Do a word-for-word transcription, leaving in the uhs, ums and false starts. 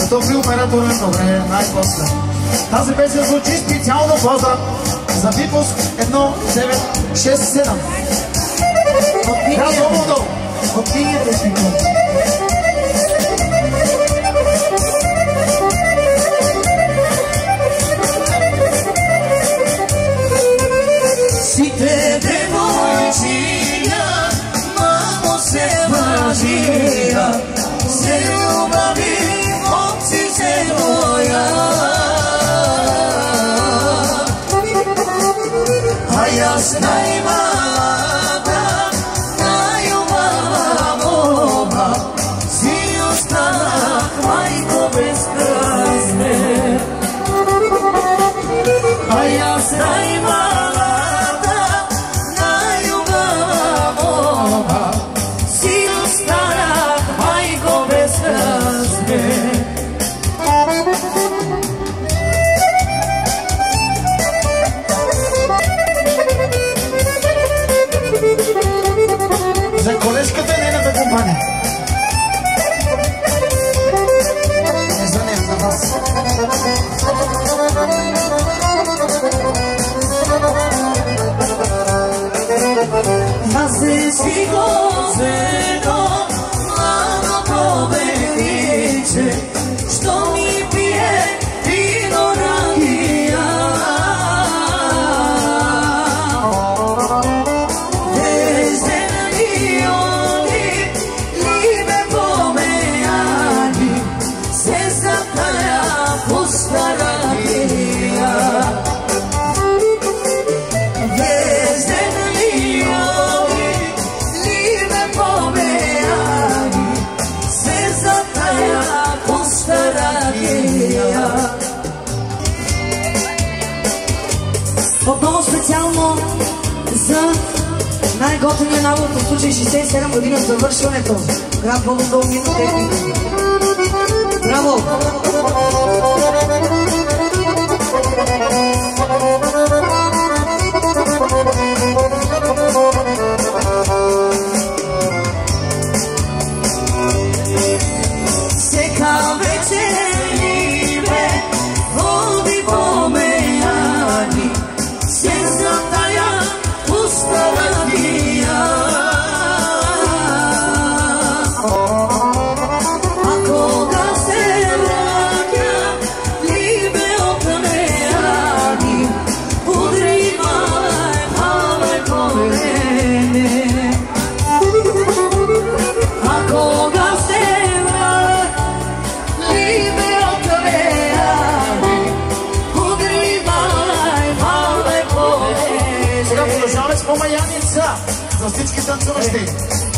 Готови оператора, добре, най-после. Тази песен звучи специално поздрав за Випуск едно девет шест седем. Казвам отдолу. От книгите си го. Сите девойчиња, мамо се важија, се љубави момците моја. А јас најмалата, најубава мома, си останах мајко без размер. А јас најмалата, најубава мома, си останах мајко без размер. За колежката и нейната компания. Не за нея, за вас. Назе си гозено, младо победиче, што ми пие вино ракија. Отново специално за най-готиния набор по случай шейсет и седем години от завършването. Град Бобов дол Мито техника. Браво! Сека вечерливе, води помејани, се затаја пуста радија. А кога се враќа, либе опмејани, удри мале, мале по мене. А кога се Сега продължаваме с Мома Яница за всички танцуващи.